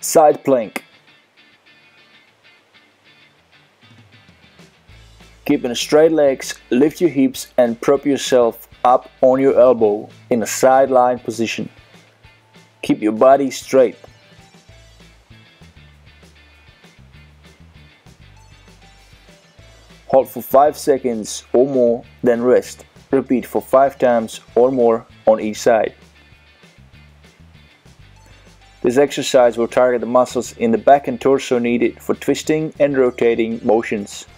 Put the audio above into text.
Side plank. Keeping straight legs, lift your hips and prop yourself up on your elbow in a sideline position. Keep your body straight. Hold for 5 seconds or more, then rest. Repeat for 5 times or more on each side. This exercise will target the muscles in the back and torso needed for twisting and rotating motions.